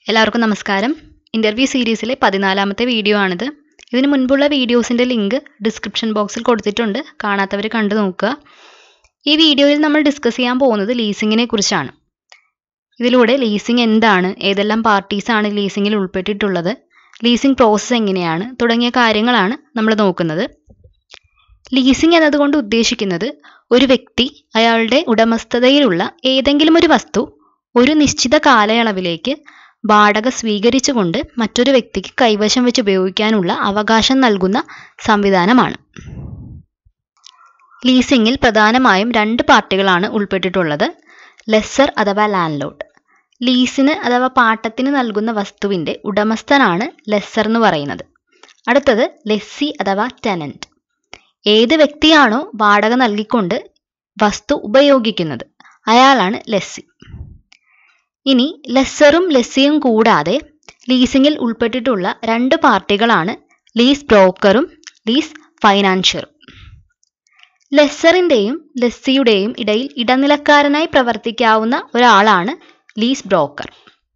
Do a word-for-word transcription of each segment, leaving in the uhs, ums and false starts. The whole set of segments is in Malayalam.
എല്ലാവർക്കും നമസ്കാരം. ഇന്റർവ്യൂ സീരീസിലെ പതിനാലാമത്തെ വീഡിയോ ആണിത്. ഇതിനു മുൻപുള്ള വീഡിയോസിന്റെ ലിങ്ക് ഡിസ്ക്രിപ്ഷൻ ബോക്സിൽ കൊടുത്തിട്ടുണ്ട്. കാണാത്തവർ കണ്ടു നോക്കുക. ഈ വീഡിയോയിൽ നമ്മൾ ഡിസ്കസ് ചെയ്യാൻ പോകുന്നത് ലീസിങ്ങിനെ കുറിച്ചാണ്. ഇതിലൂടെ ലീസിങ് എന്താണ്, ഏതെല്ലാം പാർട്ടീസ് ആണ് ലീസിങ്ങിൽ ഉൾപ്പെട്ടിട്ടുള്ളത്, ലീസിങ് പ്രോസസ്സ് എങ്ങനെയാണ് തുടങ്ങിയ കാര്യങ്ങളാണ് നമ്മൾ നോക്കുന്നത്. ലീസിങ് എന്നതുകൊണ്ട് ഉദ്ദേശിക്കുന്നത് ഒരു വ്യക്തി അയാളുടെ ഉടമസ്ഥതയിലുള്ള ഏതെങ്കിലും ഒരു വസ്തു ഒരു നിശ്ചിത കാലയളവിലേക്ക് വാടക സ്വീകരിച്ചുകൊണ്ട് മറ്റൊരു വ്യക്തിക്ക് കൈവശം വെച്ച് ഉപയോഗിക്കാനുള്ള അവകാശം നൽകുന്ന സംവിധാനമാണ്. ലീസിങ്ങിൽ പ്രധാനമായും രണ്ട് പാർട്ടികളാണ് ഉൾപ്പെട്ടിട്ടുള്ളത്. ലെസ്സർ അഥവാ ലാൻഡ് ലോഡ്. ലീസിന് അഥവാ പാട്ടത്തിന് നൽകുന്ന വസ്തുവിൻ്റെ ഉടമസ്ഥനാണ് ലെസ്സർ എന്ന് പറയുന്നത്. അടുത്തത് ലെസ്സി അഥവാ ടെനന്റ്. ഏത് വ്യക്തിയാണോ വാടക നൽകിക്കൊണ്ട് വസ്തു ഉപയോഗിക്കുന്നത് അയാളാണ് ലെസ്സി. ഇനി ലെസ്സറും ലെസ്സിയും കൂടാതെ ലീസിങ്ങിൽ ഉൾപ്പെട്ടിട്ടുള്ള രണ്ട് പാർട്ടികളാണ് ലീസ് ബ്രോക്കറും ലീസ് ഫൈനാൻഷ്യറും. ലെസ്സറിൻ്റെയും ലെസ്സിയുടെയും ഇടയിൽ ഇടനിലക്കാരനായി പ്രവർത്തിക്കാവുന്ന ഒരാളാണ് ലീസ് ബ്രോക്കർ.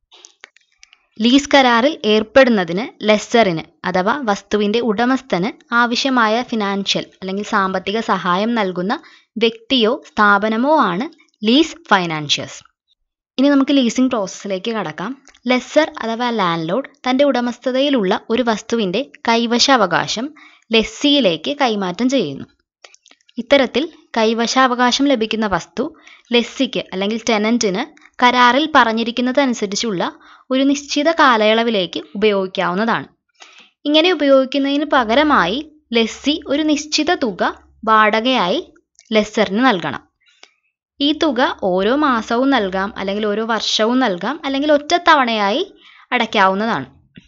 ലീസ് കരാറിൽ ഏർപ്പെടുന്നതിന് ലെസ്സറിന് അഥവാ വസ്തുവിൻ്റെ ഉടമസ്ഥന് ആവശ്യമായ ഫിനാൻഷ്യൽ അല്ലെങ്കിൽ സാമ്പത്തിക സഹായം നൽകുന്ന വ്യക്തിയോ സ്ഥാപനമോ ആണ് ലീസ് ഫൈനാൻഷ്യർസ്. ഇനി നമുക്ക് ലീസിംഗ് പ്രോസസ്സിലേക്ക് കടക്കാം. ലെസ്സർ അഥവാ ലാൻഡ് ലോഡ് തൻ്റെ ഉടമസ്ഥതയിലുള്ള ഒരു വസ്തുവിൻ്റെ കൈവശാവകാശം ലെസ്സിയിലേക്ക് കൈമാറ്റം ചെയ്യുന്നു. ഇത്തരത്തിൽ കൈവശാവകാശം ലഭിക്കുന്ന വസ്തു ലെസ്സിക്ക് അല്ലെങ്കിൽ ടെനന്റിന് കരാറിൽ പറഞ്ഞിരിക്കുന്നതനുസരിച്ചുള്ള ഒരു നിശ്ചിത കാലയളവിലേക്ക് ഉപയോഗിക്കാവുന്നതാണ്. ഇങ്ങനെ ഉപയോഗിക്കുന്നതിന് പകരമായി ലെസ്സി ഒരു നിശ്ചിത തുക വാടകയായി ലെസ്സറിന് നൽകണം. ഈ തുക ഓരോ മാസവും നൽകാം, അല്ലെങ്കിൽ ഓരോ വർഷവും നൽകാം, അല്ലെങ്കിൽ ഒറ്റത്തവണയായി അടയ്ക്കാവുന്നതാണ്.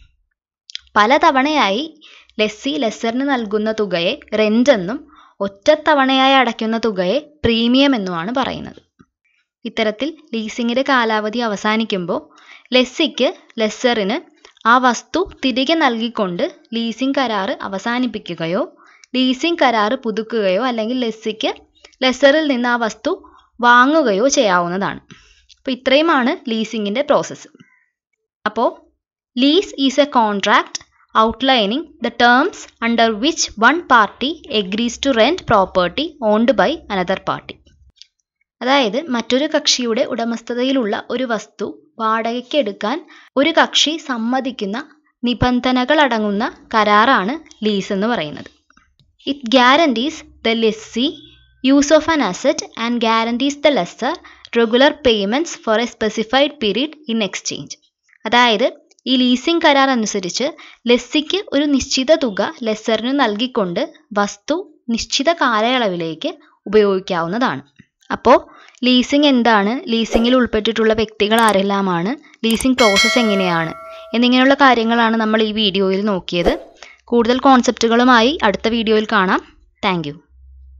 പല തവണയായി ലെസ്സി ലെസ്സറിന് നൽകുന്ന തുകയെ റെന്റ് എന്നും ഒറ്റത്തവണയായി അടയ്ക്കുന്ന തുകയെ പ്രീമിയം എന്നുമാണ് പറയുന്നത്. ഇത്തരത്തിൽ ലീസിങ്ങിൻ്റെ കാലാവധി അവസാനിക്കുമ്പോൾ ലെസ്സിക്ക് ലെസ്സറിന് ആ വസ്തു തിരികെ നൽകിക്കൊണ്ട് ലീസിംഗ് കരാറ് അവസാനിപ്പിക്കുകയോ ലീസിംഗ് കരാറ് പുതുക്കുകയോ അല്ലെങ്കിൽ ലെസ്സിക്ക് ലെസ്സറിൽ നിന്ന് ആ വസ്തു വാങ്ങുകയോ ചെയ്യാവുന്നതാണ്. അപ്പോൾ ഇത്രയുമാണ് ലീസിങ്ങിൻ്റെ പ്രോസസ്സ്. അപ്പോൾ lease is a contract outlining the terms under which one party agrees to rent property owned by another party. അതായത് മറ്റൊരു കക്ഷിയുടെ ഉടമസ്ഥതയിലുള്ള ഒരു വസ്തു വാടകയ്ക്ക് എടുക്കാൻ ഒരു കക്ഷി സമ്മതിക്കുന്ന നിബന്ധനകൾ അടങ്ങുന്ന കരാറാണ് ലീസ് എന്ന് പറയുന്നത്. It guarantees the lessee use of an asset and guarantees the lessor regular payments for a specified period in exchange. അതായത് ഈ ലീസിംഗ് കരാർ അനുസരിച്ച് ലെസ്സിക്ക് ഒരു നിശ്ചിത തുക ലെസ്സറിന് നൽകിക്കൊണ്ട് വസ്തു നിശ്ചിത കാലയളവിലേക്ക് ഉപയോഗിക്കാവുന്നതാണ്. അപ്പോൾ ലീസിംഗ് എന്താണ്, ലീസിങ്ങിൽ ഉൾപ്പെട്ടിട്ടുള്ള വ്യക്തികൾ ആരെല്ലാമാണ്, ലീസിംഗ് പ്രോസസ്സ് എങ്ങനെയാണ് എന്നിങ്ങനെയുള്ള കാര്യങ്ങളാണ് നമ്മൾ ഈ വീഡിയോയിൽ നോക്കിയത്. കൂടുതൽ കോൺസെപ്റ്റുകളുമായി അടുത്ത വീഡിയോയിൽ കാണാം. Thank U.